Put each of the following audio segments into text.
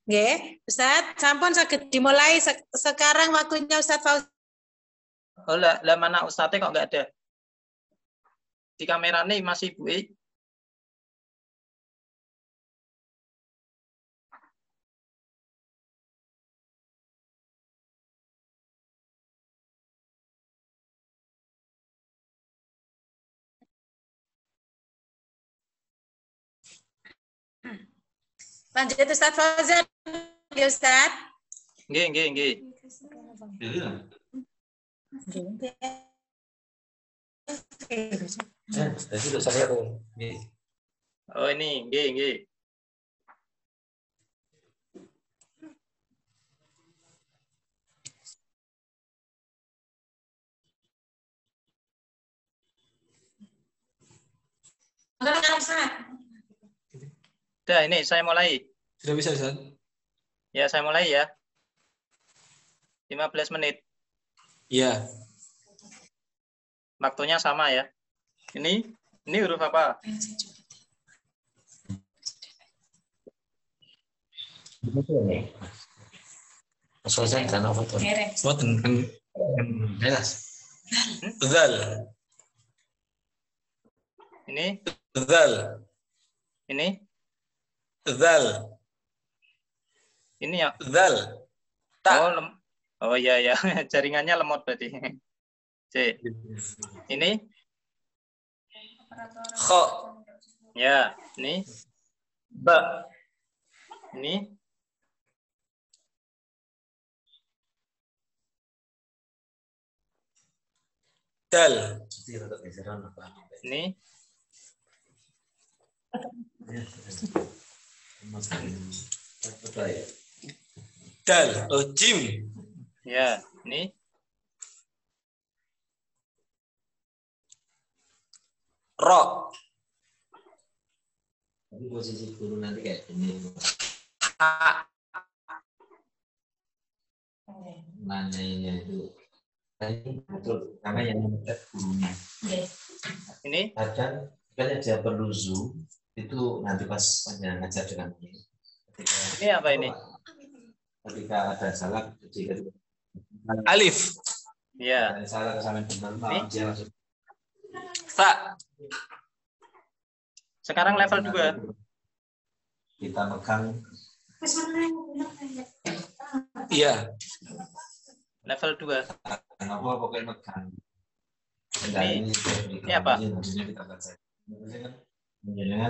Nggih, Ustaz, sampun saged dimulai sekarang waktunya Ustaz Fauzi. Oh, lah mana Ustaznya kok nggak ada? Di kameranya masih Bu. Lanjut Ustaz Fauzi, ya Ustaz. Nggih. Oh ini, nggih. Udah, ini saya mulai. Sudah bisa, Ustaz? Ya, saya mulai ya. 15 menit. Iya. Waktunya sama ya. Ini huruf apa? Soalnya kan apa tuh? Boten kan jelas. Zal. Ini. Zal. Ini. Zal. Ini ya. Zal. Tak. Oh iya ya, jaringannya lemot berarti. C. Ini. Kho. Ya, ini. Ba. Ini. Dal. Ini. Dal. Oh, Jim. Ya, ini. Ro. Tapi posisi guru nanti kayak ini. Nanyanya itu betul karena yang mengetes gurunya. Ini. Kadang dia perlu zoom itu nanti pas panjang ngajar dengan ini. Ini apa ini? Ketika ada salah jika Alif. Ya. ada salah kesalahan benar dia langsung. Ta. Sekarang level 2. Kita megang. Iya. Level 2. Kenapa pokoknya megang. Ini apa? Kita baca. Dengan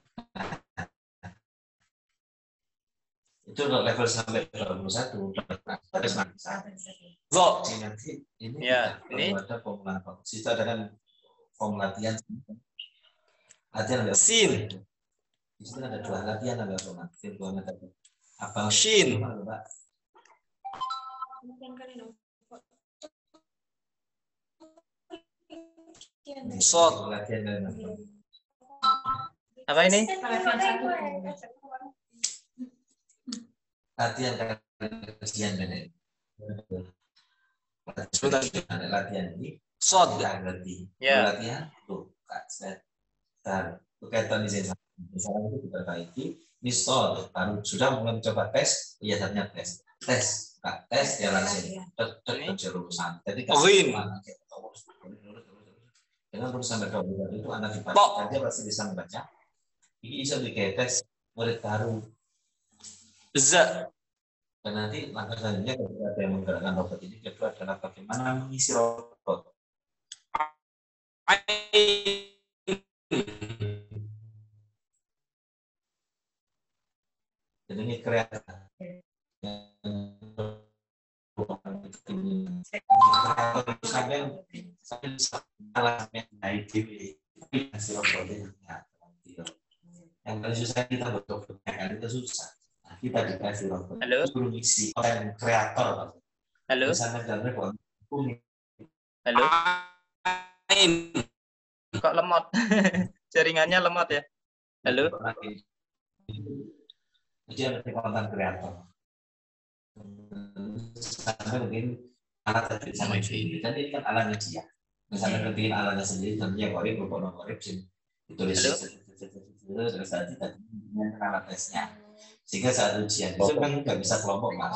itu level sampai 21 Zo. nanti ini ya, ini ada formula situ ada kan form latihan ada Sin. di situ ada 2 latihan ada format virtual metode apa Shin. Sot. latihan apa ini? Latihan kajian benar. Ada latihan ini. Sot. Berarti. Ya. Latihan tuh Kak dan berkaitan di misalnya itu diperbaiki. Misal baru sudah mulai mencoba tes, lihatnya tes Kak, tes dia langsung jurusan. Jadi dengan terus sampai 20 itu anak dibaca, dia pasti bisa membaca. Ini bisa bikin tes murid baru. Z. Dan nanti langkah selanjutnya ketika ada yang menggerakkan robot ini, kedua adalah bagaimana mengisi robot. Jadi ini kreatif. Sampai salah ide hasil robotnya. Yang paling susah kita betul kan itu susah. Kita dikasih robot. Halo. Suruh isi orang kreator. Halo. Misalnya dalamnya Halo. Kok lemot? Jaringannya lemot ya. Halo. Dia lebih konten kreator. Sampai mungkin alat tadi sama ini kan ini kan alatnya dia. Misalnya ketik alatnya sendiri dan dia korek ditulis terus tadi dengan alat tesnya. Sehingga saat ujian itu kan nggak bisa kelompok Pak.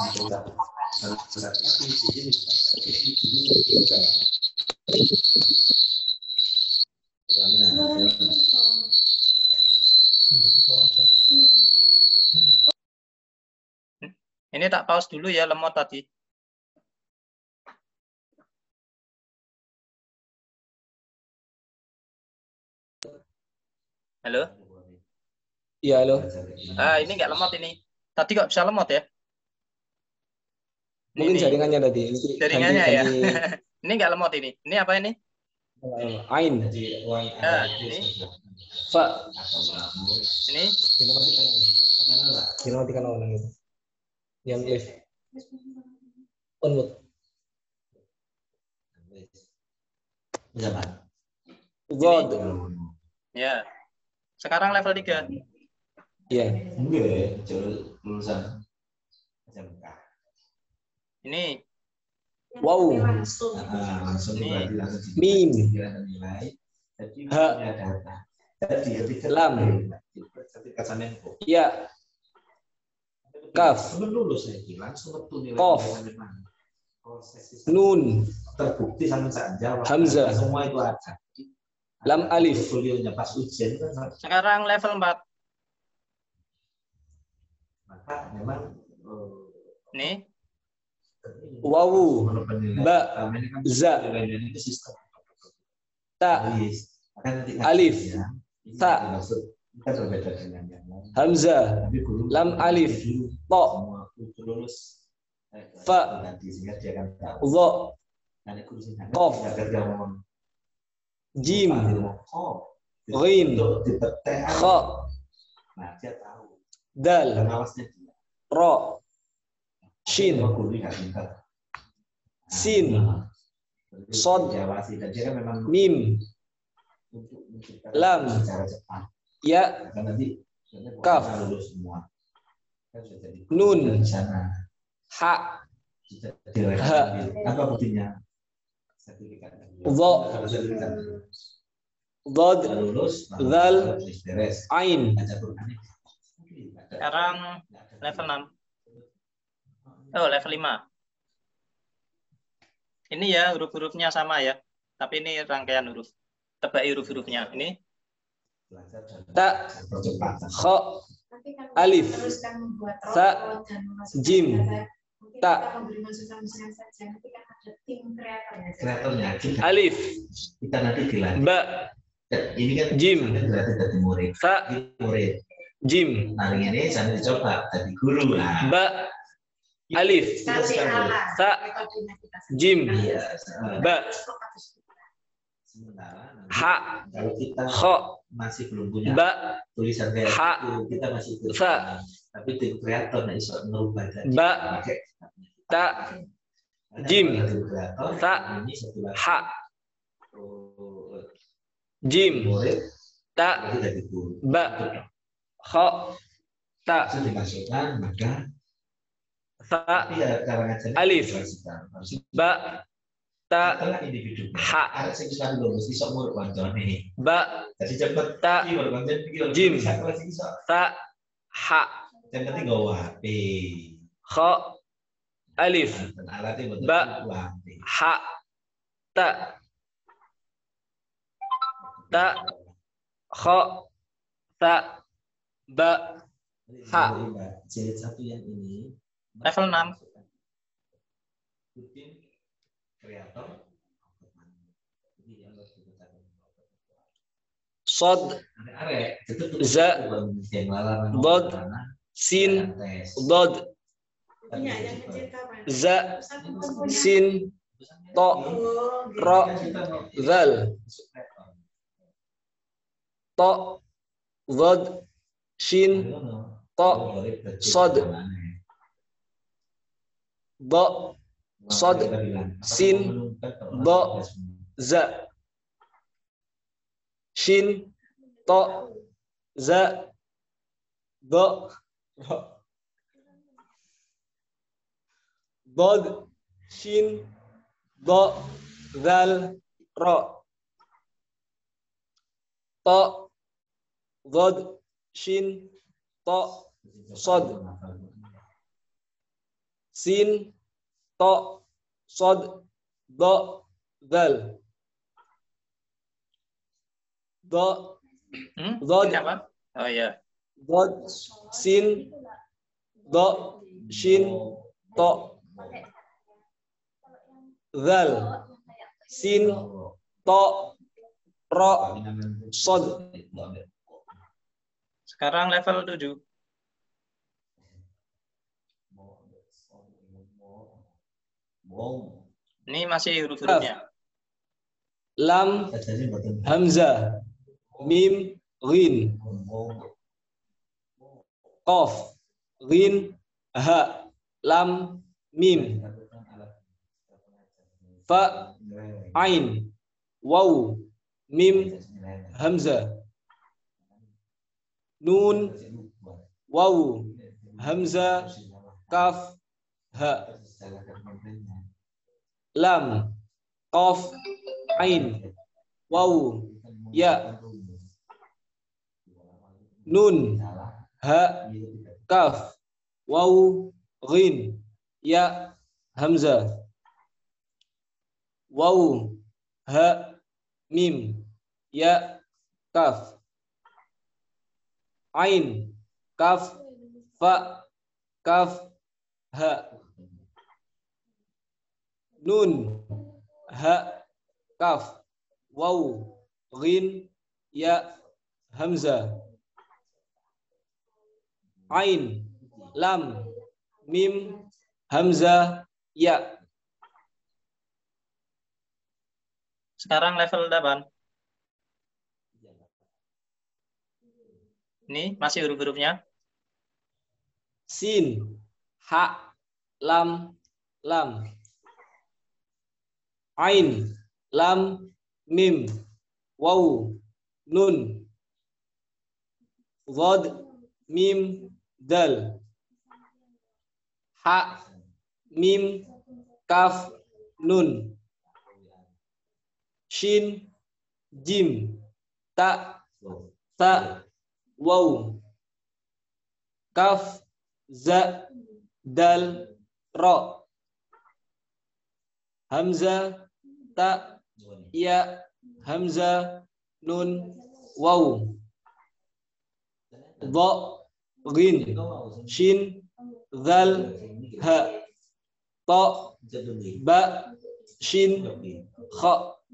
Ini tak pause dulu ya, lemot tadi. Halo? Iya, halo. Ini nggak lemot ini. Tadi kok bisa lemot ya? Mungkin Ini jaringannya tadi. jaringannya ya. Ini nggak lemot ini. Ini apa ini? Ain. Nah, ini. Fa. Ini. Dimatikan orang itu. Yang lift. Unmute. God. Ya. Sekarang level 3. Iya. Enggak, lulusan. Ini. Wow. Langsung berarti langsung Mim. nilai. Jadi Ha. punya data. Jadi Lam. ketika Samenko. Ya. Kaf. Sebelum lulus lagi langsung betul nilai. Kof. Nun. Terbukti sama saja. Hamzah. Semua itu ada. Lam alif. Portfolionya pas ujian kan. Sekarang level 4. Maka memang Ini. Wawu. Ba. Za. Itu sistem. Ta. Akan Alif. ya. Ta. Kita berbeda dengan yang lain. Hamzah. Tapi guru Lam alif. To. semua guru lulus Fa. nanti sehingga dia akan tahu. Dha. Nanti guru sini Kof. dia ngomong Jim. kof. Ghin. Untuk dipetek. Kha. Nah, dia tahu. Dal. Dan awasnya dia. Ra. Shin. Guru nggak pintar. Sin. Sod. Diawasi dan dia kan memang Mim. untuk menciptakan Lam. secara cepat. Ya. Karena nanti Kaf. lulus semua. Kan sudah jadi Nun. di sana. Ha. Sudah direkam. Ha. Apa buktinya? Sertifikat. Dha. Kalau sertifikat Dad. lulus, Zal. beres. Ain. Baca Quran. Sekarang level 6. Oh, level 5. Ini ya huruf-hurufnya sama ya. Tapi ini rangkaian huruf. Tebak huruf-hurufnya. Ini. Ta. Kha. Alif. Sa. Jim. Ta. Kreatornya Alif. kita nanti dilatih. Ba. Ini kan Jim. berarti dari murid. Sa. Murid. Jim. Nah ini saya dicoba dari guru lah. Ba. Alif. Sa. Jim. Iya. Ba. Sementara nanti Ha. kalau kita Kha. masih belum punya Ba. tulisan kayak Ha. itu, kita masih ikut. Sa. Tapi tim kreator nah iso merubah tadi. Ba. Pakai Ta. Karena Jim. tim kreator Sa. ini satu lagi. Ha. Jim. Murid Ta. berarti dari guru. Ba. Kha. Ta. Itu dimasukkan maka Sa. ya cara ngajarnya Alif. harus Ba. Ta. setelah individu. Ha. Ada sing bisa lulus iso murid kancane. Ba. Jadi cepet Ta. iki baru kancane iki Jim. iso. Ta. Ha. Yang penting nggawa HP. Kha. Alif. Dan alatnya betul Ba. HP. Ha. Ta. Ta. Kha. Ta. Ba. Ha. Jilid 1 yang ini Level 6. Tim kreator Sod. arek Za. Dod. Sin. Dod. Za. Sin. To. Ra. Zal. To. Dod. Shin. To. Sod. Do. Sod. Sin. Do. Za. Shin. To. Za. Do. Dod. Shin. Do. Zal. Ro. To. Dod. Shin. To. sod. Sin, to, sod, do, dal. Do, dod, Ini apa? Oh ya. dod, sin, do, shin, to, dal. Sin, to, ro, sod. Sekarang level 7. Ini masih huruf-hurufnya. Lam, hamzah, mim, ghin, qaf, ghin, ha, lam, mim, fa, ain, waw, mim, hamzah, nun, waw, hamzah, kaf, ha, lam, qaf, ain, waw, ya, nun, ha, kaf, waw, ghin, ya, hamzah, waw, ha, mim, ya, kaf, ain, kaf, fa, kaf, ha, nun, ha, kaf, waw, ghin, ya, hamzah, ain, lam, mim, hamzah, ya. Sekarang level 8. Ini masih huruf-hurufnya. Sin, ha, lam, lam. Ain, lam, mim, waw, nun. Dhad, mim, dal. Ha, mim, kaf, nun. Shin, jim, ta, waw. Kaf, za, dal, ro. Hamzah, ta, ya, hamzah, nun, waw. Dha, ghin, shin, dhal, ha. Ta, ba, shin, kha.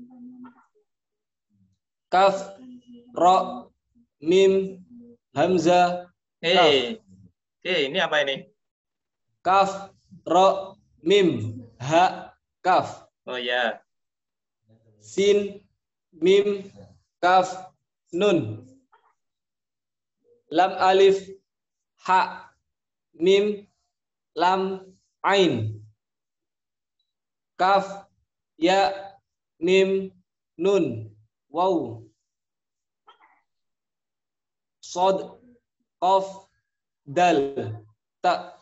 Kaf, ra, mim, hamzah, Ini apa ini? kaf, ra, mim, ha, kaf. Oh ya. Sin, mim, kaf, nun. Lam, alif, ha, mim, lam, ain. Kaf, ya, mim, nun, waw. Sod, qaf, dal, ta.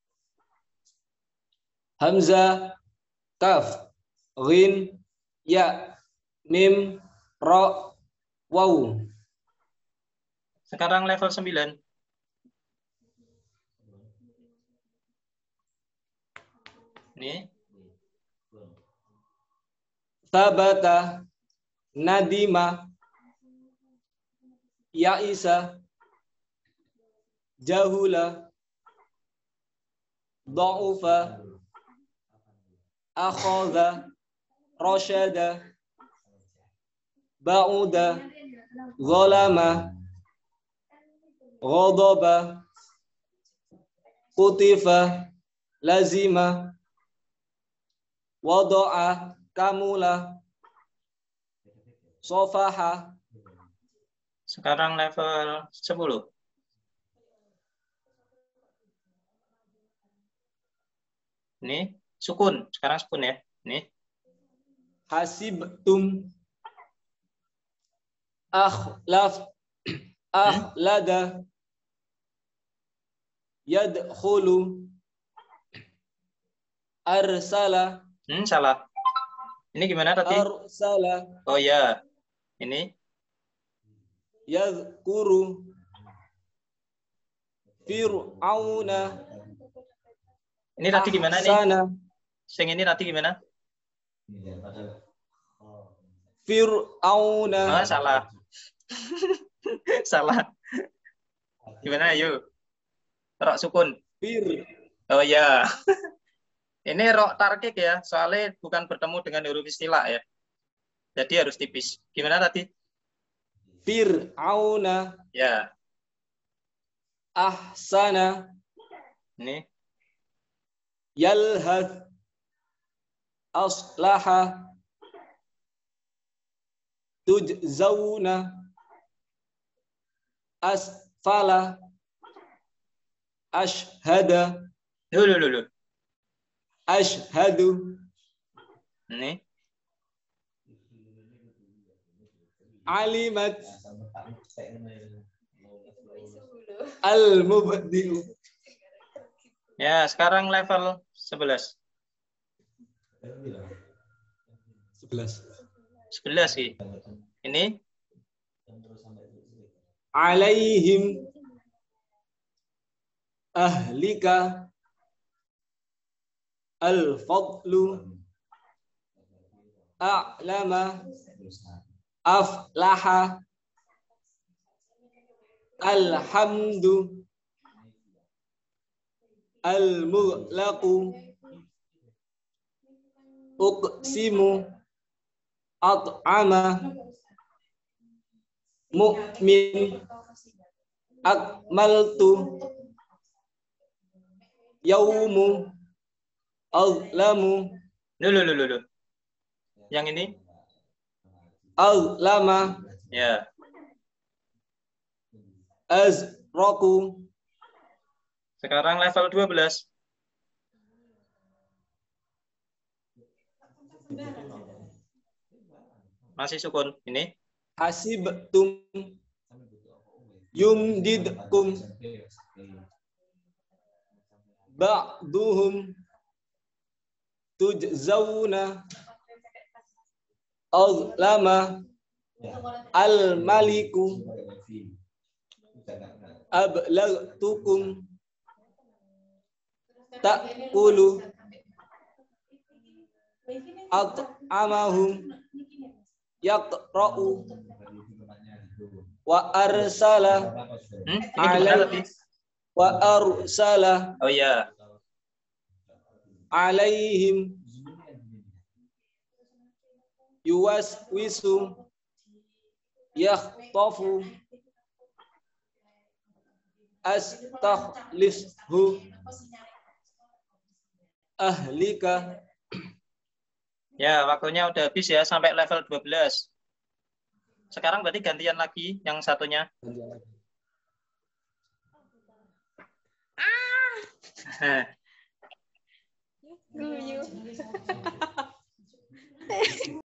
Hamzah, kaf, ghin, ya, mim, ra, waw. Sekarang level 9. Ini. Tabata, nadima, ya'isa, jahula, dha'ufa, akhadha, rasyada, ba'uda, zalama, ghadaba, qutifa, lazima, wada'a, kamula, sofaha. Sekarang level 10. Ini sukun. Sekarang sukun ya. Ini. Hasibtum, akhlaf, akhlada, yadkhulu, arsala, Salah. Ini gimana tadi? arsala, Oh ya. Ini. yadhkuru, Fir'auna. Ini tadi gimana nih? Ahsana. Sing ini tadi gimana? Fir'auna. Oh, salah. Salah. Gimana, ayo? Rok sukun. Fir. Oh ya. Ini rok tarkik ya, soalnya bukan bertemu dengan huruf istilah ya. Jadi harus tipis. Gimana tadi? Fir'auna. Ya. Ahsana. Ini. Yalhath. Aslaha. Tujzauna. Asfala. Ashhada. Loh. Ashhadu. Ini. Alimat. Al-mubdi'u. Ya, sekarang level 11. 11 sih. Ini. Alaihim. Ahlika. Al-fadlu. A'lama. Aflaha. Alhamdu. Al-mughlaqu. Uqsimu. At'ama. Mu'min. Akmaltu. Yaumu. Azlamu. Loh. Yang ini? Azlama. Ya. Azraku. Sekarang level 12. Masih sukun. Ini. Hasibtum. Yumdidkum. Ba'duhum. Tujzauna. Azlama. Al-maliku. Ablagtukum. Ta'kulu. At'amahum. Yaqra'u. Wa arsala. Ini gimana tadi? Wa arsala. Oh ya. Alaihim. Yuwaswisu. Yakhtafu. Astakhlishu. Ahlika. Ya, waktunya udah habis ya sampai level 12. Sekarang berarti gantian lagi yang satunya. Guyu.